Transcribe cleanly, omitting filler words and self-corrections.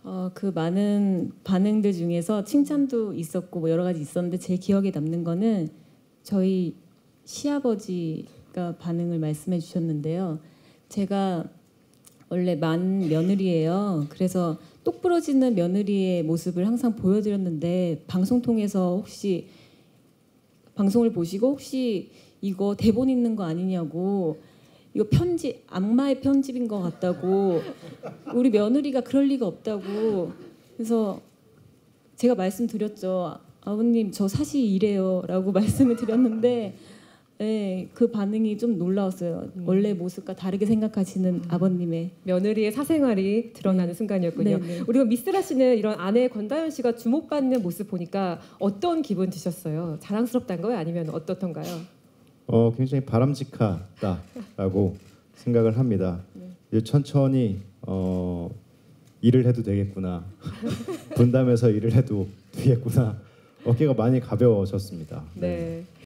그 많은 반응들 중에서 칭찬도 있었고 뭐 여러 가지 있었는데 제 기억에 남는 거는 저희 시아버지가 반응을 말씀해 주셨는데요. 제가 원래 만 며느리예요. 그래서 똑부러지는 며느리의 모습을 항상 보여드렸는데 방송 통해서 혹시 방송을 보시고 혹시 이거 대본 있는 거 아니냐고, 이거 편집, 악마의 편집인 것 같다고, 우리 며느리가 그럴 리가 없다고. 그래서 제가 말씀드렸죠. 아버님 저 사실 이래요 라고 말씀을 드렸는데 네, 그 반응이 좀 놀라웠어요. 원래 모습과 다르게 생각하시는 아버님의 며느리의 사생활이 드러나는 순간이었군요. 네, 네. 우리가 미스라 씨는 이런 아내 권다현 씨가 주목받는 모습 보니까 어떤 기분 드셨어요? 자랑스럽다는 거예요? 아니면 어떻던가요? 굉장히 바람직하다라고 생각을 합니다. 이제 천천히 일을 해도 되겠구나. 분담해서 일을 해도 되겠구나. 어깨가 많이 가벼워졌습니다. 네.